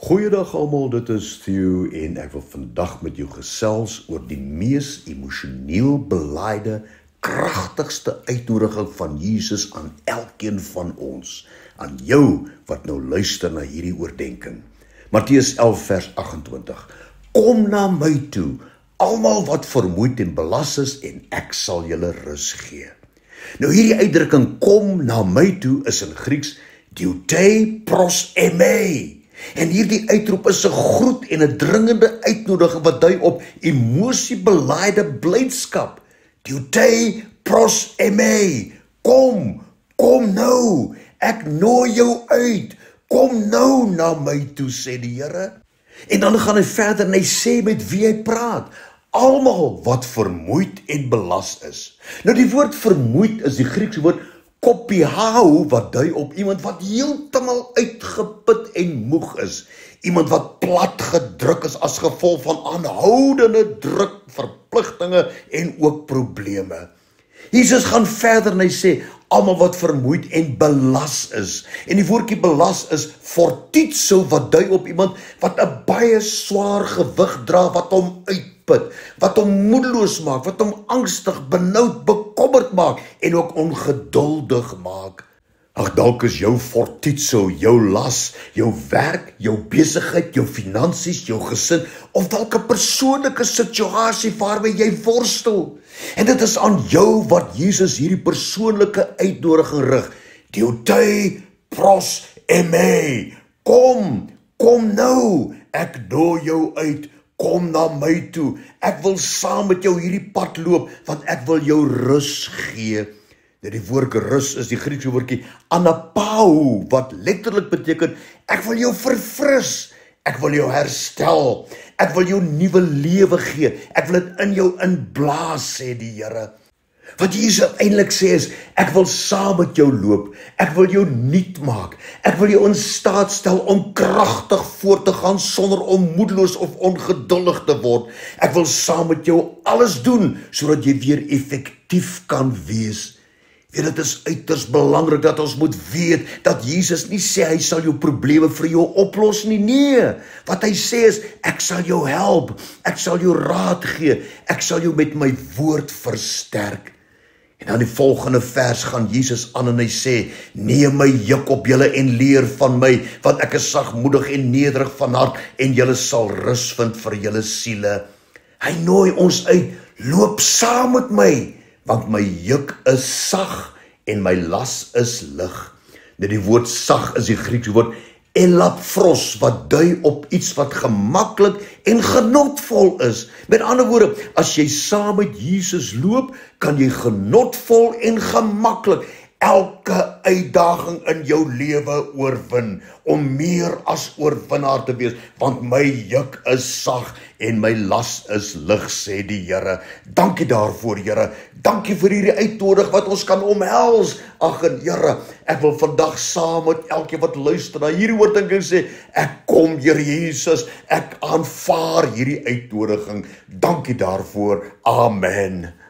Goeiedag almal, dit is Theo en ek wil vandag met jou gesels oor die mees emosioneel belaaide, kragtigste uitnodiging van Jesus aan elkeen van ons, aan jou wat nou luister na hierdie oordenking. Matteus 11 vers 28. Kom na my toe, almal wat vermoeid en belas is, en ek sal julle rus gee. Nou hierdie uitdrukking kom na my toe is in Grieks diotei pros emei. En hierdie uitroep is 'n groet en 'n dringende uitnodiging wat dui op emosiebelaaide blydskap. Diotei pros emei. Kom nou, ek nooi jou uit. Kom nou na my toe, sê die Here. En dan gaan hy verder en hy sê met wie hy praat. Almal wat vermoeid en belas is. Nou die woord vermoeid is die Griekse woord kopiahou, wat dui op iemand wat heeltemal uitgeput en moeg is. Iemand wat plat gedruk is as gevolg van aanhoudende druk, verpligtinge en ook probleme. Jesus gaan verder en hy sê, almal wat vermoeid en belas is. En die woordjie belas is fortitso, wat dui op iemand wat 'n baie swaar gewig dra, wat hom uitput, wat hom moedeloos maak, wat hom angstig, benoud, bekommerd maak en ook ongeduldig maak. Ag, dalk is jou fortitso, jou las, jou werk, jou besigheid, jou finansies, jou gesin, of dalk 'n persoonlike situasie waarmee jy worstel. En dit is aan jou wat Jesus hierdie persoonlike uitnodiging rig. Diotei pros emei. Kom nou, ek nooi jou uit. Kom na my toe. Ek wil saam met jou hierdie pad loop, want ek wil jou rus gee. Die woord rus is die Griekse woordjie anapau, wat letterlik beteken, ek wil jou verfris, ek wil jou herstel, ek wil jou nuwe lewe gee, ek wil dit in jou inblaas, sê die Here. Wat Jesus eintlik sê is, ek wil saam met jou loop, ek wil jou nuut maak, ek wil jou in staat stel om kragtig voort te gaan sonder om moedeloos of ongeduldig te word. Ek wil saam met jou alles doen, sodat jy weer effektief kan wees. Dit is uiters belangrik dat ons moet weet dat Jesus nie sê hy sal jou probleme vir jou oplos nie. Nee, wat hy sê is, ek sal jou help, ek sal jou raad gee, ek sal jou met my woord versterk. En dan die volgende vers gaan Jesus aan en hy sê, neem my juk op julle en leer van my, want ek is sagmoedig en nederig van hart en julle sal rus vind vir julle siele. Hy nooi ons uit, loop saam met my, want my juk is sag en my las is lig. Die woord sag is die Griekse woord elapfros, wat dui op iets wat gemaklik en genotvol is. Met ander woorde, as jy saam met Jesus loop, kan jy genotvol en gemaklik elke uitdaging in jou lewe oorwin, om meer as oorwinnaar te wees, want my juk is sag en my las is lig, sê die Here. Dankie daarvoor, Here. Dankie vir hierdie uitnodiging wat ons kan omhels. Ag, en Here, ek wil vandag saam met elkeen wat luister na hierdie oordenking sê, ek kom, Here Jesus, ek aanvaar hierdie uitnodiging. Dankie daarvoor. Amen.